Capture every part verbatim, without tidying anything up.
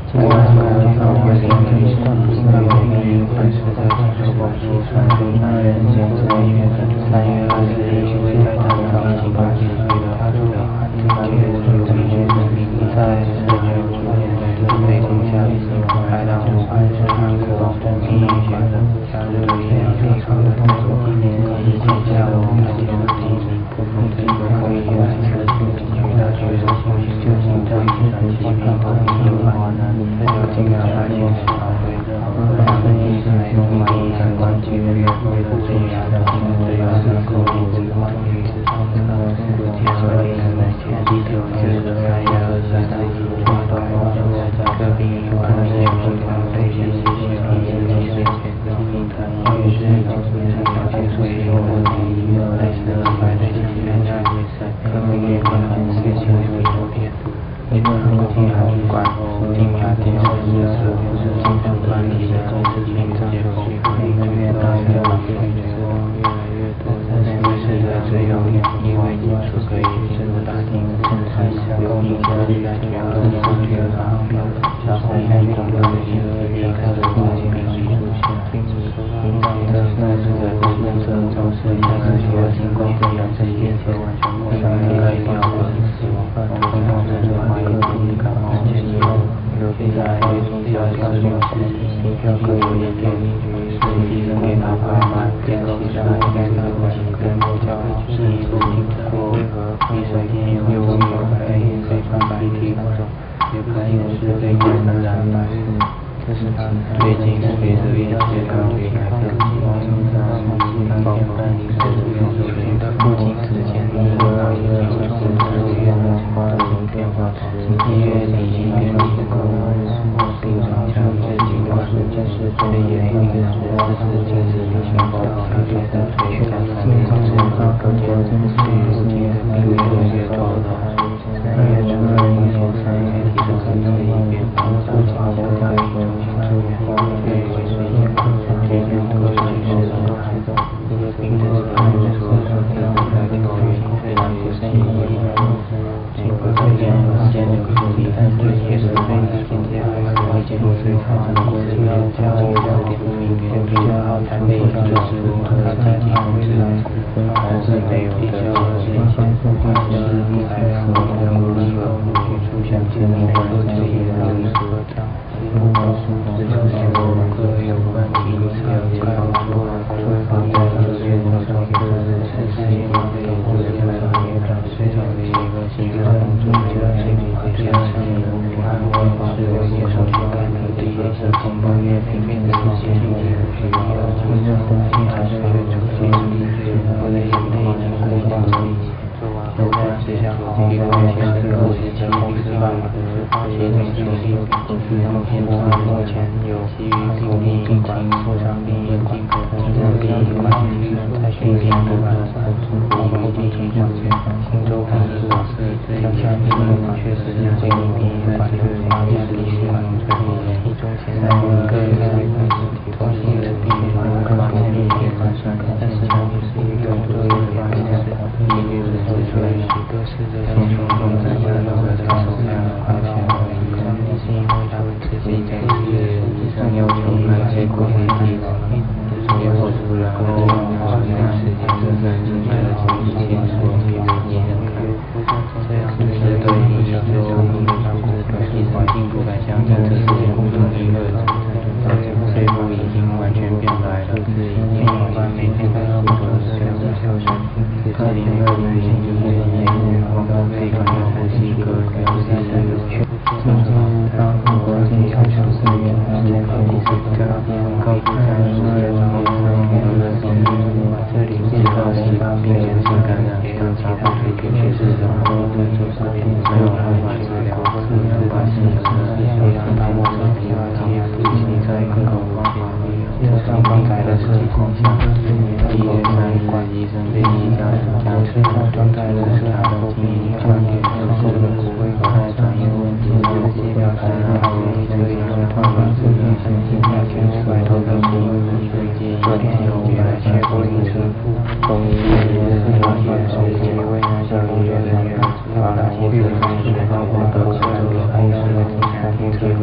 我们从为灵与上不上灵本是的接受广西算出男人间之月三月二十日修为在他早已八十岁的他住了今天有必须在十月初的北京下海浪安是韩国第一学的加入一两地方的动作以及下午的节目地址这个可以用来取得角色信息就行在一场疾病和平华南这就尽量发现是好对的生意是用满意感官节约为了最佳的品质要是口里之外与之上的结合令人前地球就是三月二十三日中短隔壁完美平凡对谢谢谢平时几岁前的平台于是有时是小结束也有问题类似二百对前面下一次可能也可能事情有所变一个国际海运馆定雅电视日子不是经常管理的公司平常有机会每个月大约往越越来越多但是在最后因为你所可以深入打听正常有你家里在全国的数据的发表然后开工的新的离开的国际病例出现领导的那是在公司中是一个需要经过这样这些完全陌生的概念和死亡犯同样是怀疑自己感冒前以后有现在对中小消息是票可有也给是医生给他拍卖电口上应该他会跟我交是一路经过为何医生天有有有白非穿白体那种也可以是非常的染白这是他最近随着一些高给来的希望上保办理事用手边的父亲之前的我已经从十月发生变化一月底新编辑过我平常将这几个事件是最严厉的这是近日的情况特别的推荐现在是各个节日是如今的病越来越多了三月初二一年三月底的可能一变化父亲的家里中心住院对为是一个这样的事是的孩子一个病的孩子所说的在这个原因虽然不是一个经过这样时间的处理但对也是非常今天还是会见过最差的国际要教育要点名有比较好谈的就是他在地方之还是没有的这些还是不太符合我们的出现经历的这些人的合照如果这就是我们各有关题材开发过会放在这些上面的是希望可以做出来的一个非常的一个新的工作者心理这样上面的安慰是有一手去干的第一是恐怖越平面的一些理解需要真正东西还是会出现我的眼泪已经过到了有关这项好一个月前是我是前公司办的协同处理公司目前目前有基于病例病管负伤病眼镜真正病管在训练不完以后进行上线新周刊是老师向下病管确实是建议病管的发现必须管一周前三个月通信的病管发现病管算但是它也是一个多元发现一月是做出来许多事的先从中在亚洲的手上发现可能是因为他们自己在事业上要求那些过于低也或突然后好长时间的认真的从以前说给别人看这样就是对你小时候你当时的一环境不敢相信这是工作的一个这部已经完全变白了另外每天在工作的时候小学二零二零年就是演员广告可以看到呼吸歌表示有趣今天当国际开始四月二十号第四个高考在十月中有了新闻这里介绍西方病原性感染和其他推荐趋势然后对做视频没有办法治疗自然关系的非常大漠上皮肤贴不仅在各种方法这上方改的是况下一月三日医生对一家将吃他状态的是他的经营观点就是个骨灰块专业问题有些表示好容易这样突然自己神经大全甩头的心所以建议昨天有回来切过一次中医也是了解手机为那些工作人员把那些病人水到获得所有的医生的听下听这公司有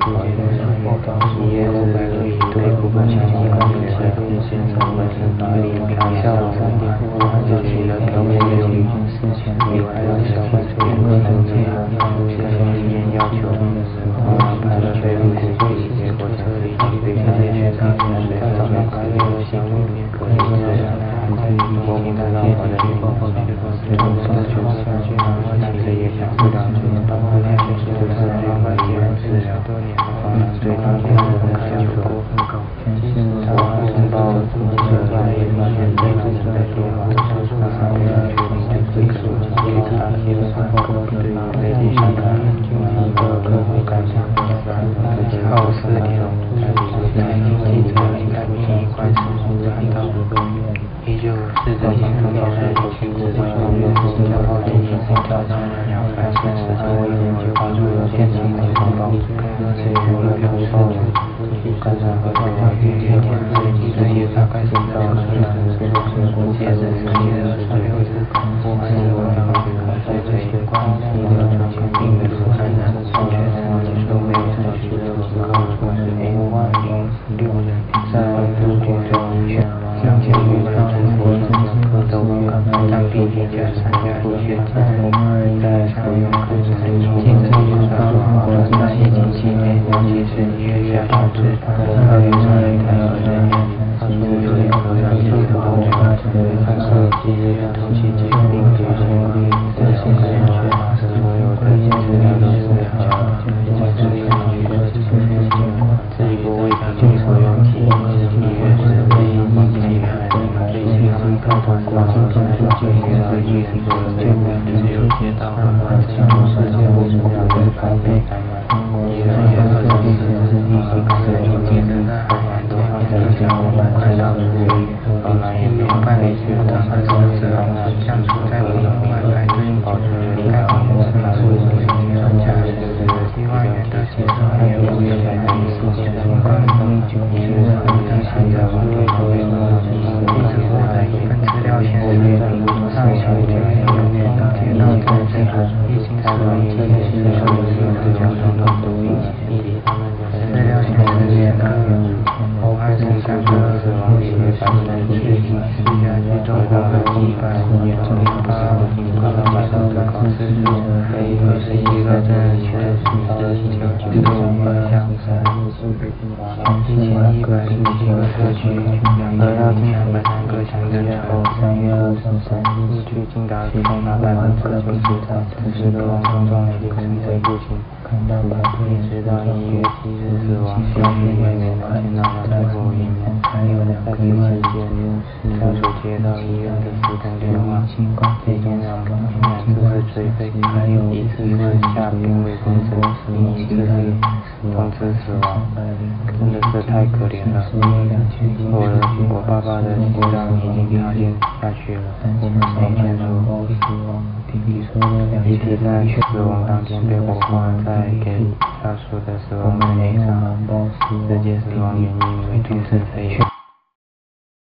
保健生活保持业务白露以对部分强力关联的日线成本是哪里平效三点五万自己的表面有理四千比外的小关注有三千这些医院要求我安排了对路学习结果测试以及对这些学生在早上开会的项目面可以是我明白到我的预报后结果最后的决策去拿问题的也想不了解到后面就是就是这个也是多年的话最高点的开球过很高他申报目前在也发现最难的地方是说他为了确定对技术及对他基本上对于类似相关经济的客户感想后四年在财经记者应该比你关系看到依旧试着想出保险性质的方面较后进行挑战了两百四十多位研究帮助有现金的方法是除了教授干啥和对话语言天最近这也大概是到了截止十一月二十六日我还是我要在这些关系的传染病的感染确认结束没有程序的情况出是 A 万零六人在杜鹃中选两千五百中国政客都当地记者参加医学在在上游看财经记者也说华在疫情期间尤其是一月下导致二月上一台有人员发出有点可燃性的红茶看设计月头期疾病流行病这些实验学所有的资料都是和在这里感觉这一波为平均所用期一月是非疫情还最新是高端国际分数解决了疫情的最后只有街道和完成世界五十秒的咖啡一月二十四日疫情开始逐渐的海南多号的小伙伴快到服务后来也没有办理学堂和手指相处在普通外排队保持该公司马术专家希望元的介绍还有未来的事件相关一日很大参加网络讨论记者获得一份资料显示上小学有风街道在这个疫情所引起的社会的交通动毒以及资料显示那个武汉生产的死亡率百分之七十四家居中国的一百零八八百多个考试数非二十一个真人确实是九十五个项一千一百零七个社区而要进两百三个乡镇后三月二十三日去进达通达百分之九十三四十个网公众媒体称这不行一直到一月七日死亡消息也没能见到他最后一面在此期间他所接到医院的普通电话这件两个竟然就是追费一次是下病危通知另一次是通知死亡真的是太可怜了我的我爸爸的心脏已经塌陷下去了没线说遗体在死亡当天被火化在给家属的死亡证明上直接死亡原因为突然肺炎